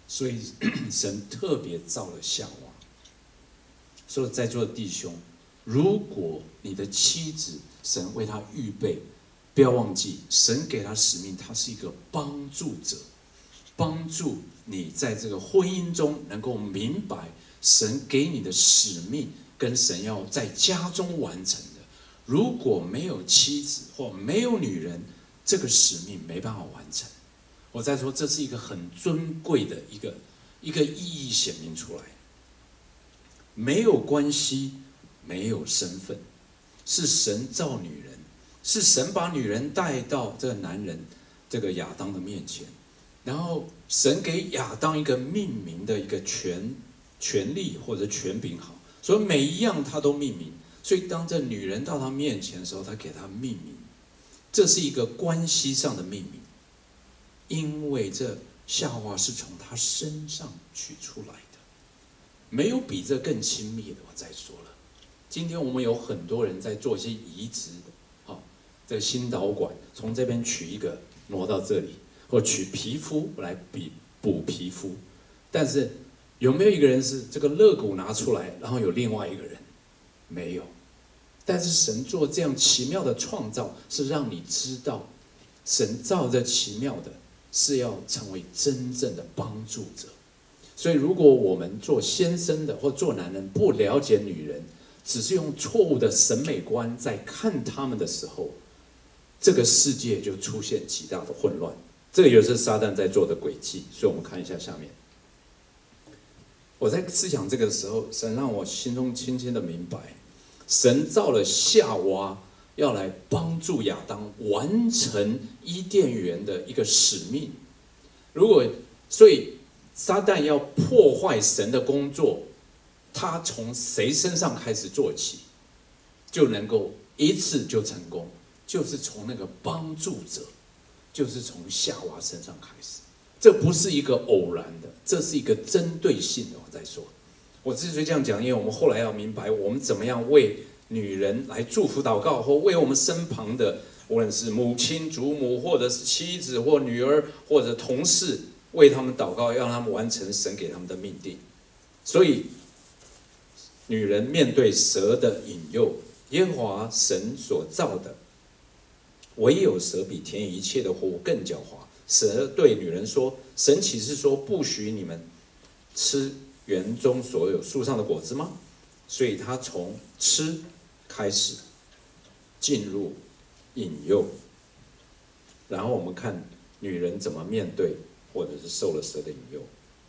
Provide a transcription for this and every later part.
所以神特别造了夏娃。所以在座的弟兄，如果你的妻子神为她预备，不要忘记神给她使命，她是一个帮助者，帮助你在这个婚姻中能够明白神给你的使命跟神要在家中完成的。如果没有妻子或没有女人，这个使命没办法完成。我再说，这是一个很尊贵的一个意义显明出来。没有关系，没有身份，是神造女人，是神把女人带到这个男人这个亚当的面前，然后神给亚当一个命名的一个权利或者权柄，好，所以每一样他都命名。所以当这女人到他面前的时候，他给他命名，这是一个关系上的命名，因为这夏娃是从他身上取出来的，没有比这更亲密的。我再说了，今天我们有很多人在做一些移植，好，这个心导管从这边取一个挪到这里，或取皮肤来补皮肤，但是有没有一个人是这个肋骨拿出来，然后有另外一个人？没有。但是神做这样奇妙的创造，是让你知道，神造这奇妙的，是要成为真正的帮助者。所以，如果我们做先生的或做男人不了解女人，只是用错误的审美观在看他们的时候，这个世界就出现极大的混乱。这个也是撒旦在做的诡计。所以，我们看一下下面。我在思想这个时候，神让我心中轻轻的明白。神造了夏娃，要来帮助亚当完成伊甸园的一个使命。所以撒旦要破坏神的工作，他从谁身上开始做起，就能够一次就成功，就是从那个帮助者，就是从夏娃身上开始。这不是一个偶然的，这是一个针对性的。我再说。我之所以这样讲，因为我们后来要明白，我们怎么样为女人来祝福祷告，或为我们身旁的，无论是母亲、祖母，或者是妻子或女儿，或者同事，为他们祷告，让他们完成神给他们的命定。所以，女人面对蛇的引诱，耶和华神所造的，唯有蛇比田野一切的活物更狡猾。蛇对女人说：“神岂是说不许你们吃园中所有树上的果子吗？”所以他从吃开始进入引诱，然后我们看女人怎么面对，或者是受了蛇的引诱。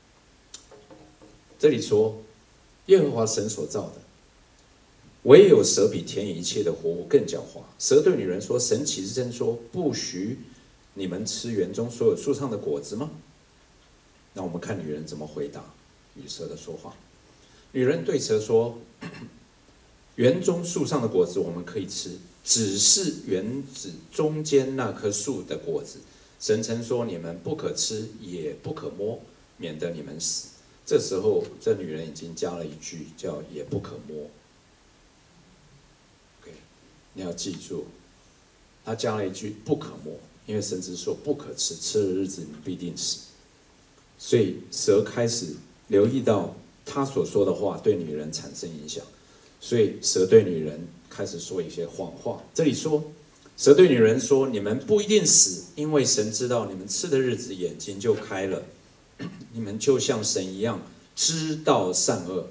这里说，耶和华神所造的，唯有蛇比田野一切的活物更狡猾。蛇对女人说：“神岂是真说不许你们吃园中所有树上的果子吗？”那我们看女人怎么回答与蛇的说话。女人对蛇说：“园中树上的果子我们可以吃，只是园子中间那棵树的果子，神曾说你们不可吃，也不可摸，免得你们死。”这时候，这女人已经加了一句叫“也不可摸”。OK， 你要记住，她加了一句“不可摸”，因为神只说不可吃，吃的日子你必定死。所以蛇开始留意到他所说的话对女人产生影响，所以蛇对女人开始说一些谎话。这里说，蛇对女人说：“你们不一定死，因为神知道你们吃的日子眼睛就开了，你们就像神一样知道善恶。”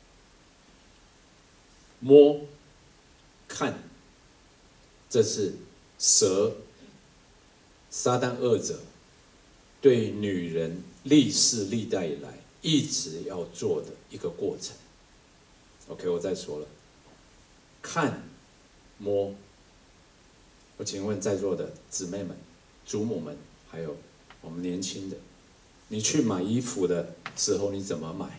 摸、看，这是蛇、撒旦恶者对女人历世历代以来一直要做的一个过程。OK， 我再说了，看、摸。我请问在座的姊妹们、祖母们，还有我们年轻的，你去买衣服的时候，你怎么买？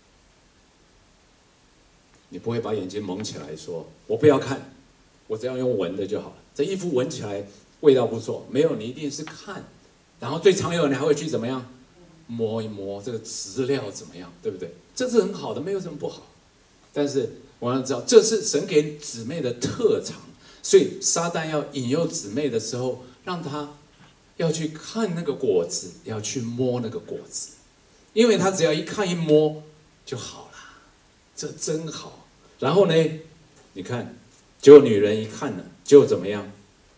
你不会把眼睛蒙起来说：“我不要看，我只要用闻的就好了。这衣服闻起来味道不错。”没有，你一定是看，然后最常有的你还会去怎么样？摸一摸这个质料怎么样，对不对？这是很好的，没有什么不好。但是我要知道，这是神给姊妹的特长，所以撒旦要引诱姊妹的时候，让她要去看那个果子，要去摸那个果子。 因为他只要一看一摸就好了，这真好。然后呢，你看，结果女人一看呢，结果怎么样？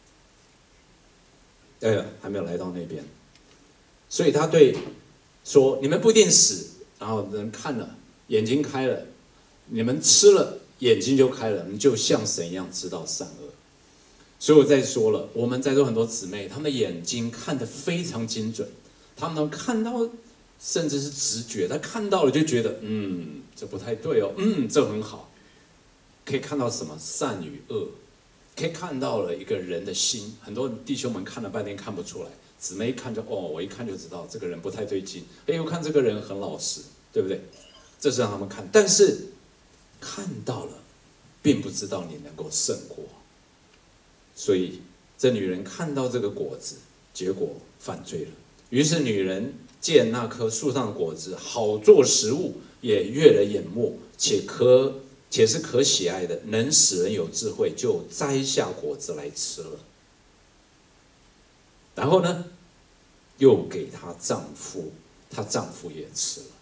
还没有来到那边，所以他对说：“你们不一定死。”然后人看了，眼睛开了，你们吃了，眼睛就开了，你就像神一样知道善恶。所以我再说了，我们在座很多姊妹，她们的眼睛看得非常精准，她们能看到，甚至是直觉，她看到了就觉得，这不太对哦，这很好，可以看到什么善与恶，可以看到了一个人的心。很多弟兄们看了半天看不出来，姊妹一看就我一看就知道这个人不太对劲。我看这个人很老实，对不对？这是让他们看，但是看到了，并不知道你能够胜过。所以这女人看到这个果子，结果犯罪了。于是女人见那棵树上的果子好做食物，也悦了眼目，且是可喜爱的，能使人有智慧，就摘下果子来吃了。然后呢，又给她丈夫，她丈夫也吃了。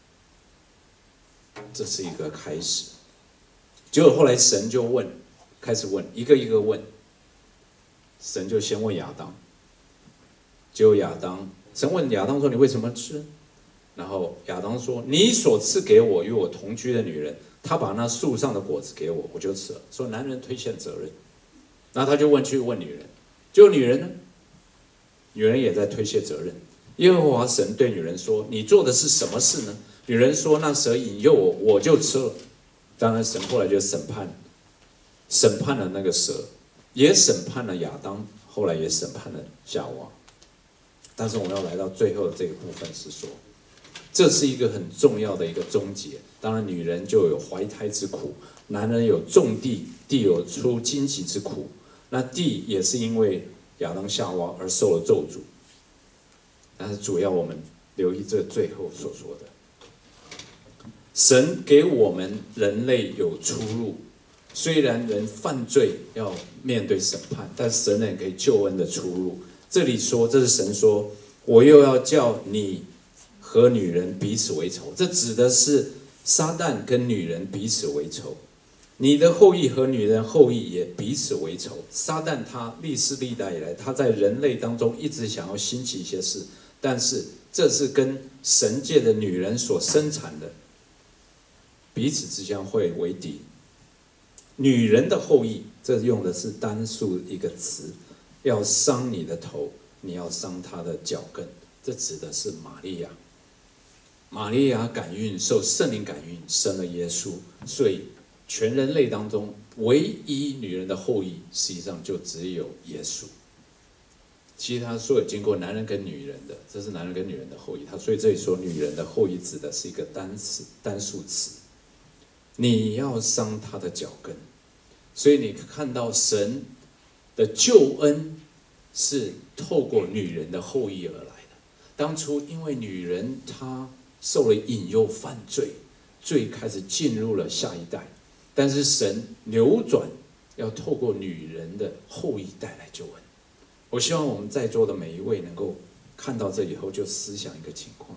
这是一个开始。结果后来神就开始问，一个一个问。神就先问亚当，结果神问亚当说：“你为什么吃？”然后亚当说：“你所赐给我与我同居的女人，她把那树上的果子给我，我就吃了。”说男人推卸责任，然后他就问女人，结果女人呢？女人也在推卸责任。耶和华神对女人说：“你做的是什么事呢？”女人说：“那蛇引诱我，我就吃了。”当然，神后来就审判了那个蛇。也审判了亚当，后来也审判了夏娃。但是我们要来到最后的这个部分是说，这是一个很重要的一个终结。当然，女人就有怀胎之苦，男人有种地，地有出荆棘之苦。那地也是因为亚当夏娃而受了咒诅。但是主要我们留意这最后所说的，神给我们人类有出路。虽然人犯罪要面对审判，但神人可以救恩的出路。这里说，这是神说：“我又要叫你和女人彼此为仇。”这指的是撒旦跟女人彼此为仇，你的后裔和女人后裔也彼此为仇。撒旦他历世历代以来，他在人类当中一直想要兴起一些事，但是这是跟神界的女人所生产的，彼此之间会为敌。女人的后裔，这用的是单数一个词，要伤你的头，你要伤她的脚跟。这指的是玛利亚。玛利亚感孕，受圣灵感孕，生了耶稣。所以全人类当中，唯一女人的后裔，实际上就只有耶稣。其他所有经过男人跟女人的，这是男人跟女人的后裔。所以这里说女人的后裔指的是一个单数词。你要伤他的脚跟，所以你看到神的救恩是透过女人的后裔而来的。当初因为女人她受了引诱犯罪，罪开始进入了下一代，但是神扭转，要透过女人的后裔带来救恩。我希望我们在座的每一位能够看到这以后，就思想一个情况。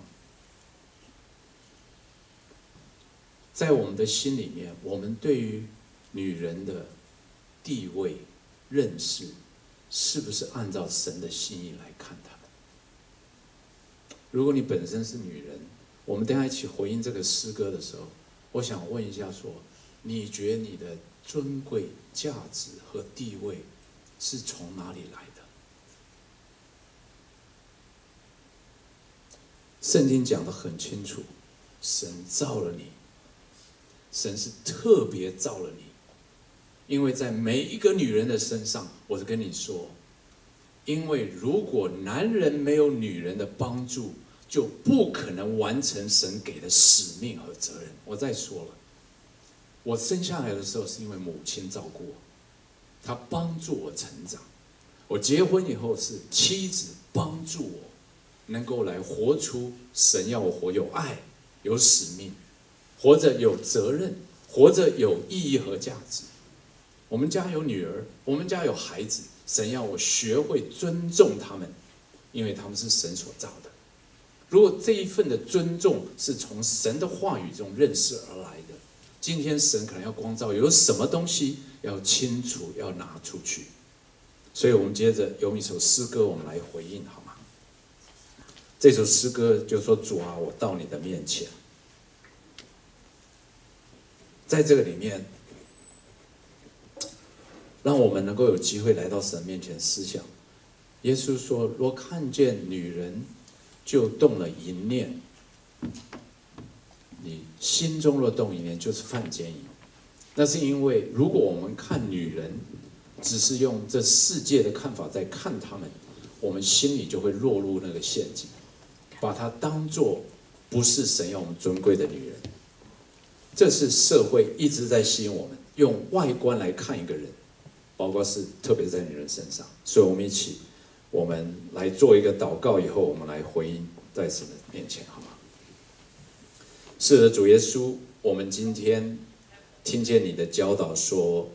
在我们的心里面，我们对于女人的地位认识，是不是按照神的心意来看她们？如果你本身是女人，我们等一下一起回应这个诗歌的时候，我想问一下说，你觉得你的尊贵、价值和地位是从哪里来的？圣经讲得很清楚，神造了你，神是特别造了你，因为在每一个女人的身上，我是跟你说，因为如果男人没有女人的帮助，就不可能完成神给的使命和责任。我再说了，我生下来的时候是因为母亲照顾我，她帮助我成长。我结婚以后是妻子帮助我，能够来活出神要我活有爱、有使命，活着有责任，活着有意义和价值。我们家有女儿，我们家有孩子，神要我学会尊重他们，因为他们是神所造的。 如果这一份的尊重是从神的话语中认识而来的，今天神可能要光照有什么东西要清楚，要拿出去。所以我们接着用一首诗歌，我们来回应，好吗？这首诗歌就说：主啊，我到你的面前。在这个里面，让我们能够有机会来到神面前思想。耶稣说：若看见女人就动了淫念，你心中若动淫念，就是犯奸淫。那是因为，如果我们看女人，只是用这世界的看法在看她们，我们心里就会落入那个陷阱，把她当作不是神要我们尊贵的女人。这是社会一直在吸引我们，用外观来看一个人，包括是特别是在女人身上。所以我们一起，我们来做一个祷告，以后我们来回应在神的面前，好吗？是的，主耶稣，我们今天听见你的教导说，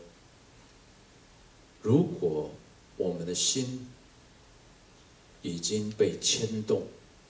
如果我们的心已经被牵动，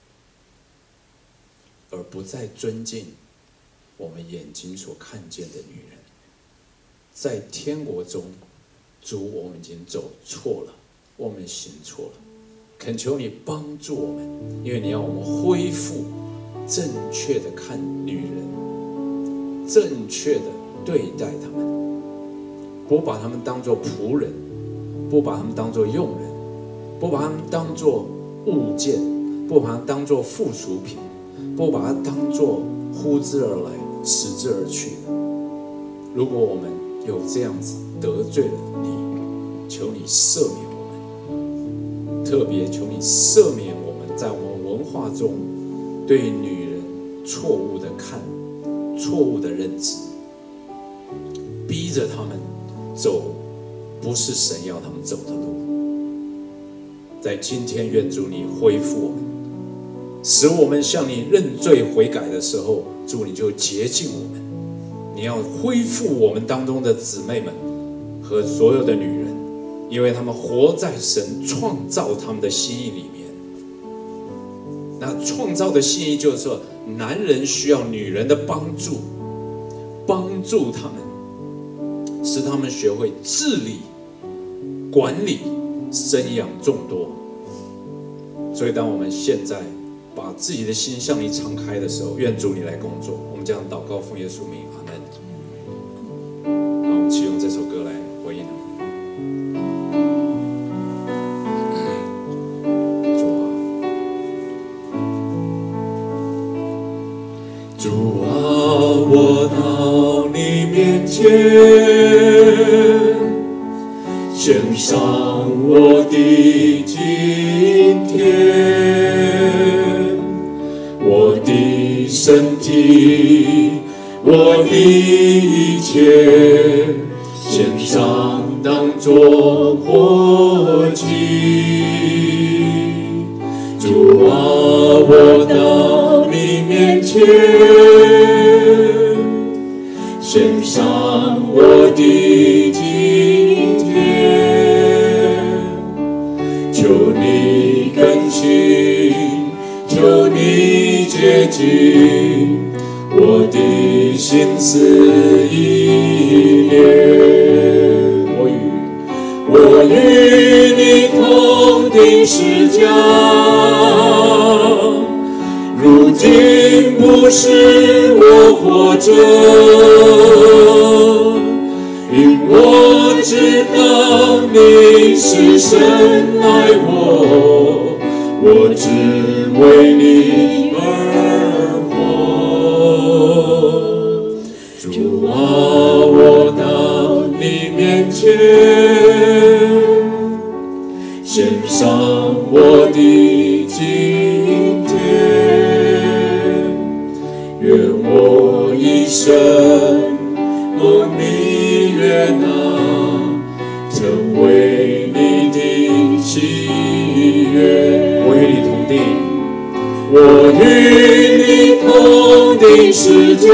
而不再尊敬我们眼睛所看见的女人，在天国中，主，我们已经走错了，我们行错了，恳求你帮助我们，因为你要我们恢复正确的看女人，正确的对待她们，不把她们当作仆人，不把她们当作佣人，不把她们当作物件，不把她们当作附属品，不把它当作呼之而来使之而去的。如果我们有这样子得罪了你，求你赦免我们，特别求你赦免我们在我们文化中对女人错误的看、错误的认知，逼着他们走不是神要他们走的路。在今天，愿主你恢复我们，使我们向你认罪悔改的时候，主你就洁净我们。你要恢复我们当中的姊妹们和所有的女人，因为他们活在神创造他们的心意里面。那创造的心意就是说，男人需要女人的帮助，帮助他们，使他们学会治理、管理、生养众多。所以当我们现在把自己的心向你敞开的时候，愿主你来工作。我们将祷告奉耶稣名，阿门。好，我们启用这首歌来回应。 主啊，我到你面前，献上我的今天，我的身体，我的一切，献上当作活祭。主啊，我到你面前，献上我的今天，求你更新，求你洁净我的心思意念。我与你同定十架，如今不是我活着，因我知道你是深爱我，我只为你而活。主啊，我到你面前，献上我的今天，愿我一生蒙你悦纳，成为你的喜悦。 我与你同定， 我与你同定十架，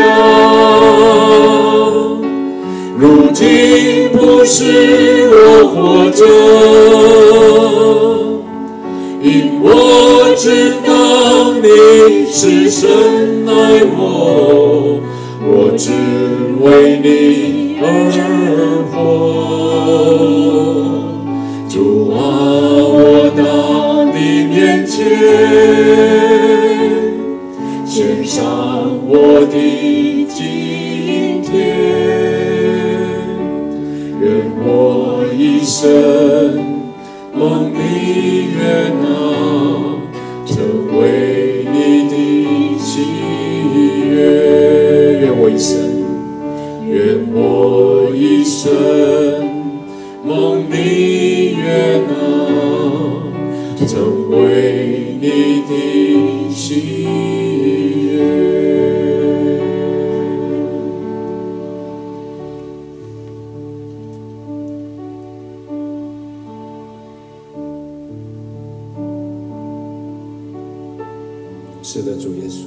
如今不是我活着，因我知道你是深爱我，我只为你而活。主啊，我到你面前，献上我的今天，愿我一生蒙你悦纳，成为你的喜悦。愿我一生，愿我一生蒙你悦纳，成为你的喜悦。 是的，主耶稣，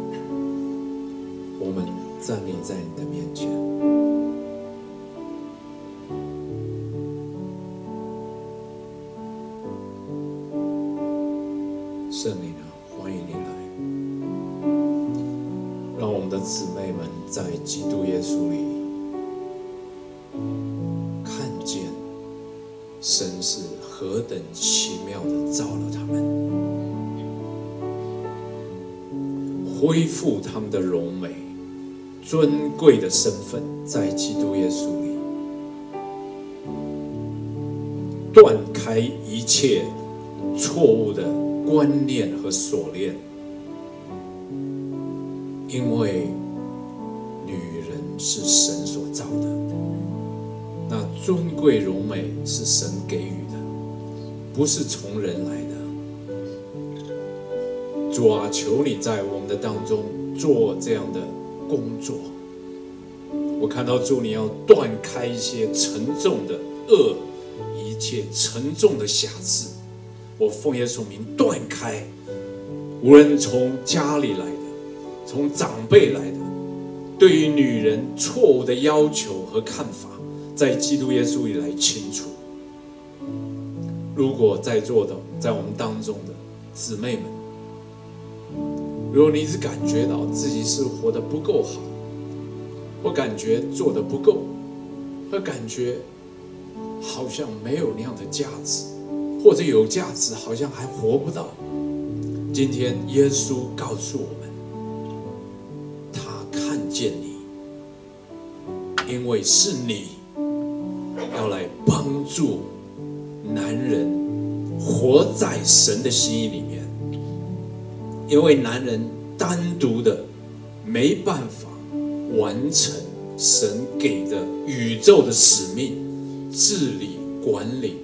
我们站立在你的面前。圣灵啊，欢迎你来，让我们的姊妹们在基督耶稣里看见神是何等奇妙的造了他们，恢复他们的荣美、尊贵的身份，在基督耶稣里断开一切错误的观念和锁链，因为女人是神所造的，那尊贵荣美是神给予的，不是从人来的。主啊，求你在我们的当中做这样的工作。我看到主，你要断开一些沉重的恶，一切沉重的瑕疵。我奉耶稣名断开，无论从家里来的，从长辈来的，对于女人错误的要求和看法，在基督耶稣里来清除。如果在座的，在我们当中的姊妹们，如果你只感觉到自己是活得不够好，或感觉做得不够，或感觉好像没有那样的价值，或者有价值好像还活不到，今天耶稣告诉我们，他看见你，因为是你要来帮助男人活在神的心意里面。因为男人单独的没办法完成神给的宇宙的使命，治理管理